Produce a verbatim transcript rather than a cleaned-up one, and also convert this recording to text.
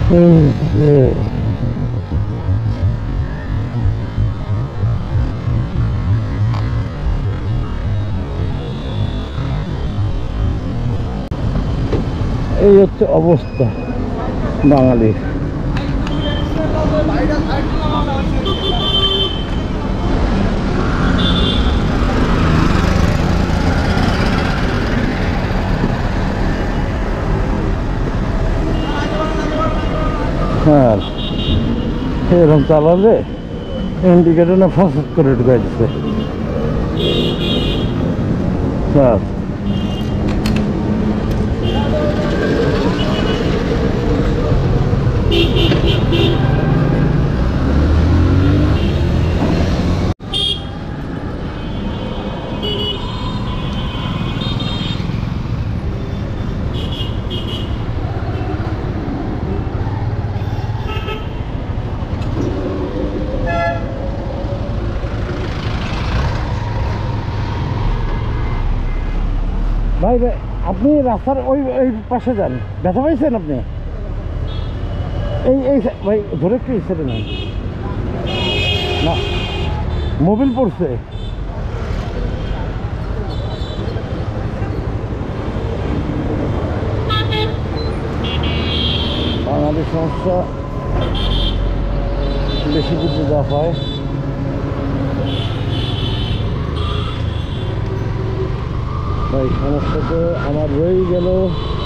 এই হচ্ছে অবস্থা বাঙালির। হ্যাঁ, এরকম চালালে ইন্ডিকেটর না ফসফস করে ঢুকাই দিচ্ছে। হ্যাঁ, ভাই ভাই আপনি রাস্তার ওই ওই পাশে যান, ব্যথা পাইছেন আপনি? এই এই ভাই ধরে একটু সেটা নেন না, মোবিল পড়ছে। বাঙালির সমস্যা বেশি বুঝতে দেওয়া হয়। ভাই সমস্যা তো আমার রয়েই গেল।